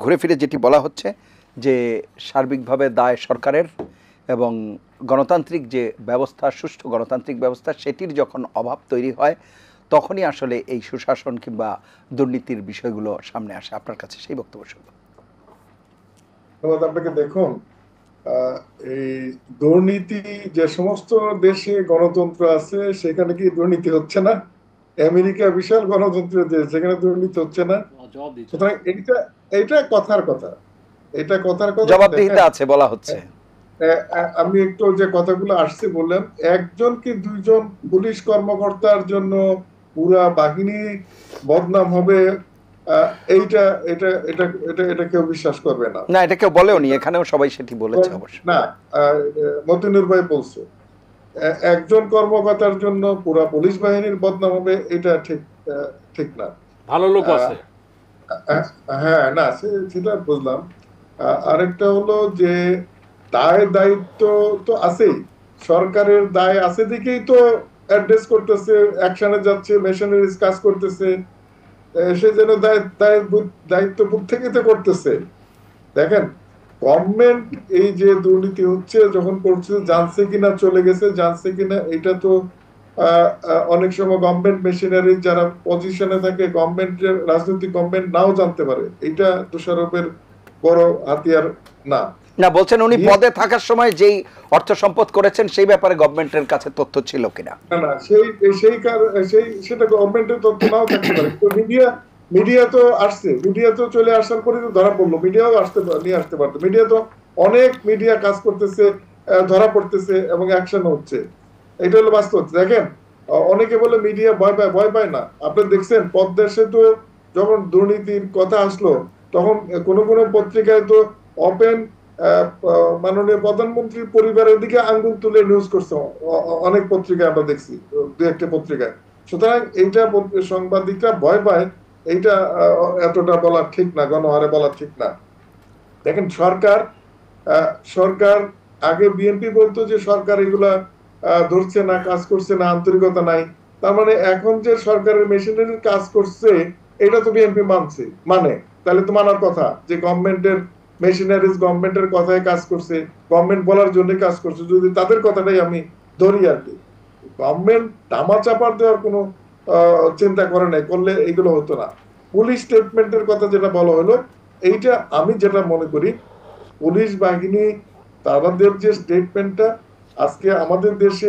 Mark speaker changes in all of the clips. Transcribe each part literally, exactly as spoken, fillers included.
Speaker 1: ঘুরে ফিরে যেটি বলা হচ্ছে যে সার্বিকভাবে দায় সরকারের এবং গণতান্ত্রিক যে ব্যবস্থা, সুষ্ঠু গণতান্ত্রিক ব্যবস্থা, সেটির যখন অভাব তৈরি হয় তখনই আসলে এই সুশাসন কিংবা দুর্নীতির বিষয়গুলো সামনে আসে। আপনার কাছে সেই বক্তব্য শুনব।
Speaker 2: আপনাকে দেখুন, এই দুর্নীতি যে সমস্ত দেশে গণতন্ত্র আছে সেখানে কি দুর্নীতি হচ্ছে না? আমেরিকা বিশাল গণতন্ত্রের দেশ, যেখানে দুর্নীতি হচ্ছে না। সুতরাং এইটা এইটা কথার কথা, এটা কথার কথা।
Speaker 1: জবাবদিহিতা আছে বলা হচ্ছে।
Speaker 2: আমি একটু যে কথাগুলো আসছে বললাম, একজন কি দুইজন পুলিশ কর্মকর্তার জন্য পুরা বাহিনী বদনাম হবে, এইটা এটা এটা এটা এটা কেউ বিশ্বাস করবে না।
Speaker 1: না, এটা কেউ বলেওনি, এখানেও সবাই সেটি বলেছে অবশ্য।
Speaker 2: না, মতিনুর ভাই বলছে একজন কর্মকর্তার জন্য পুরা পুলিশ বাহিনীর বদনাম হবে, এটা ঠিক ঠিক না।
Speaker 3: ভালো লোক আছে,
Speaker 2: হ্যাঁ, না সেটা বুঝলাম। আরেকটা হলো যে দায় দায়িত্ব তো আছেই, সরকারের দায় আছে দিকেই তো অ্যাড্রেস করতেছে, অ্যাকশনে যাচ্ছে, মেশিনারিজ কাজ করতেছে, সে যেন দায়িত্ব বুক থেকে তো করতেছে। দেখেন, গভর্নমেন্ট এই যে দুর্নীতি হচ্ছে যখন করছে, জানছে কিনা চলে গেছে, জানছে কিনা এটা তো অনেক সময় গভর্নমেন্ট মেশিনারি যারা পজিশনে থাকে, গভর্নমেন্টের রাজনৈতিক গভর্নমেন্ট নাও জানতে পারে, এটা দোষারোপের বড় হাতিয়ার না।
Speaker 1: না, বলছেন উনি পদে থাকার সময় যেই অর্থ সম্পদ করেছেন সেই ব্যাপারে গভর্নমেন্টের কাছে তথ্য ছিল কিনা?
Speaker 2: না না, সেই সেই সেই সেটা গভর্নমেন্টের তথ্য নাও থাকতে পারে। তো মিডিয়া মিডিয়া তো আসছে, মিডিয়া তো চলে আসার পরে তো ধরা পড়লো, মিডিয়াও আসতে নিয়ে আসতে পারতো। মিডিয়া তো অনেক মিডিয়া কাজ করতেছে, ধরা পড়তেছে এবং অ্যাকশন হচ্ছে, এটা হলো বাস্তব। দেখেন, অনেকে বলে মিডিয়া ভয় পায়, ভয় পায় না। আপনি দেখছেন পদ্মা সেতু যখন দুর্নীতির কথা আসলো তখন কোন কোন পত্রিকায় তো ওপেন মাননীয় প্রধানমন্ত্রীর পরিবারের দিকে আঙ্গুল তুলে নিউজ করছে, অনেক পত্রিকায় আমরা দেখছি, দু একটা পত্রিকায়। সুতরাং এইটা সাংবাদিকরা ভয় পায়, এইটা এতটা বলা ঠিক না, গণহারে বলা ঠিক না। দেখেন, সরকার সরকার আগে বিএনপি বলতো যে সরকার এগুলা ধরছে না, কাজ করছে না, আন্তরিকতা নাই। তার মানে এখন যে সরকারের মেশিনারির কাজ করছে এটা তো বিএনপি মানছে, মানে তাহলে তো মানার কথা যে গভর্নমেন্টের মেশিনারিজ গভর্নমেন্টের কথায় কাজ করছে, গভর্নমেন্ট বলার জন্য কাজ করছে। যদি তাদের কথাটাই আমি ধরি আর কি, গভর্নমেন্ট তামা চাপার দেওয়ার কোনো চিন্তা করে নাই, করলে এইগুলো হতো না। পুলিশ স্টেটমেন্টের কথা যেটা বলা হলো, এইটা আমি যেটা মনে করি, পুলিশ বাহিনী তাদের যে স্টেটমেন্টটা আজকে আমাদের দেশে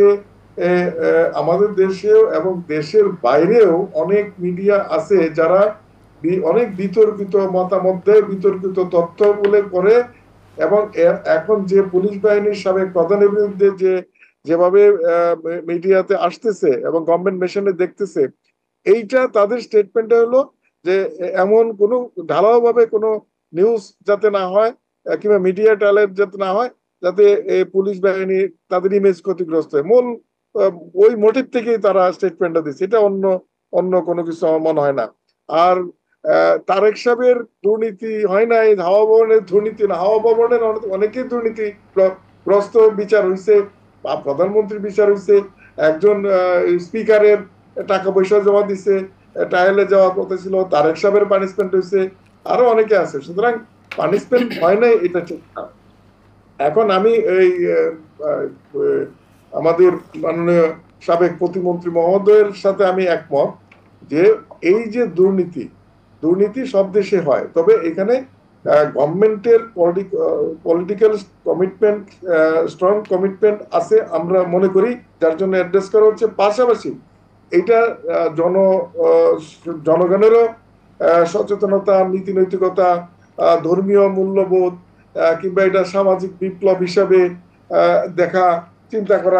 Speaker 2: আমাদের দেশেও এবং দেশের বাইরেও অনেক মিডিয়া আছে যারা অনেক বিতর্কিত মতামত দেয়, বিতর্কিত তথ্য বলে করে, এবং এখন যে পুলিশ বাহিনীর সাবেক প্রধানের বিরুদ্ধে যে যেভাবে মিডিয়াতে আসতেছে এবং গভর্নমেন্ট মেশিনে দেখতেছে, এইটা তাদের স্টেটমেন্টটা হলো যে এমন কোনো ঢালাও ভাবে কোনো নিউজ যাতে না হয় কিংবা মিডিয়া ট্রায়ালের যাতে না হয়, যাতে পুলিশ বাহিনী তাদের ইমেজ ক্ষতিগ্রস্ত হয়, মূল ওই মোটিভ থেকেই তারা স্টেটমেন্টটা দিচ্ছে। এটা অন্য অন্য কোনো কিছু আমার মনে হয় না। আর তারেক সাহেবের দুর্নীতি হয় না, এই হাওয়া ভবনের দুর্নীতি না, হাওয়া ভবনের অনেকেই দুর্নীতি গ্রস্ত বিচার হয়েছে, প্রধানমন্ত্রীর বিচার হয়েছে, একজন স্পিকারের টাকা পয়সা জমা দিছে, ট্রায়ালে যাওয়ার কথা ছিল, তারেক সাহেবের পানিশমেন্ট হয়েছে, আরো অনেকে আছে। সুতরাং পানিশমেন্ট হয় নাই এটা ঠিক না। এখন আমি এই আমাদের মাননীয় সাবেক প্রতিমন্ত্রী মহোদয়ের সাথে আমি একমত যে এই যে দুর্নীতি দুর্নীতি সব দেশে হয়, তবে এখানে গভর্নমেন্টের পলিটিক্যাল কমিটমেন্ট, স্ট্রং কমিটমেন্ট আছে আমরা মনে করি, যার জন্য অ্যাড্রেস করা হচ্ছে। পাশাপাশি এটা জন জনগণেরও সচেতনতা, নীতি নৈতিকতা, ধর্মীয় মূল্যবোধ কিংবা এটা সামাজিক বিপ্লব হিসাবে দেখা, চিন্তা করা,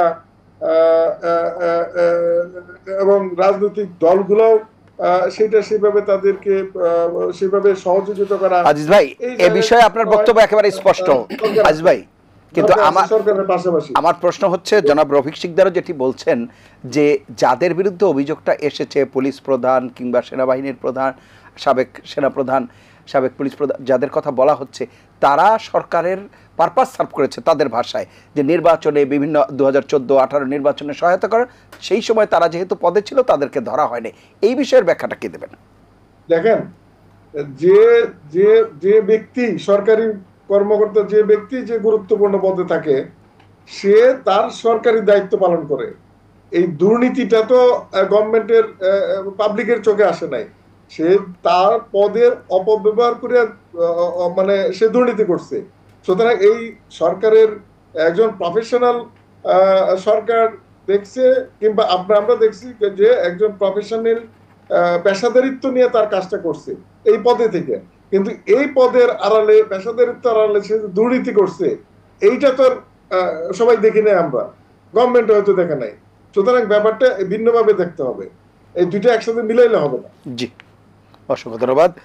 Speaker 2: এবং রাজনৈতিক দলগুলোও সেটা সেভাবে তাদেরকে সেভাবে সহযোগিতা করা।
Speaker 1: আজিজ ভাই, এই বিষয়ে আপনার বক্তব্য একেবারে স্পষ্ট আজিজ ভাই, কিন্তু আমার
Speaker 2: সরকারের পাশাপাশি
Speaker 1: আমার প্রশ্ন হচ্ছে, জনাব রফিক সিকদারও যেটি বলছেন যে যাদের বিরুদ্ধে অভিযোগটা এসেছে, পুলিশ প্রধান কিংবা সেনাবাহিনীর প্রধান, সাবেক সেনাপ্রধান, সাবেক পুলিশ প্রধান, যাদের কথা বলা হচ্ছে, তারা সরকারের পারপাস সার্ভ করেছে তাদের ভাষায়, যে নির্বাচনে বিভিন্ন দু হাজার চোদ্দো আঠারো নির্বাচনে সহায়তা করার, সেই সময় তারা যেহেতু পদে ছিল তাদেরকে ধরা হয়নি। এই বিষয়ের ব্যাখ্যাটা কি দেবেন?
Speaker 2: দেখেন, যে যে যে ব্যক্তি সরকারি কর্মকর্তা, যে ব্যক্তি যে গুরুত্বপূর্ণ পদে থাকে, সে তার সরকারি দায়িত্ব পালন করে। এই দুর্নীতিটা তো গভর্নমেন্টের পাবলিকের চোখে আসে নাই, সে তার পদের অপব্যবহার করে মানে সে দুর্নীতি করছে। সুতরাং এই সরকারের একজন প্রফেশনাল সরকার দেখছে, কিংবা আমরা আমরা দেখছি যে একজন প্রফেশনাল পেশাদারিত্ব নিয়ে তার কাজটা করছে এই পদে থেকে। কিন্তু এই পদের আড়ালে, পেশাদারিত্ব আড়ালে সে দুর্নীতি করছে, এইটা তো সবাই দেখি নাই, আমরা গভর্নমেন্ট হয়তো দেখে নাই। সুতরাং ব্যাপারটা ভিন্নভাবে দেখতে হবে, এই দুইটা একসাথে মিলাইলে হবে না।
Speaker 1: জি, অসংখ্য ধন্যবাদ।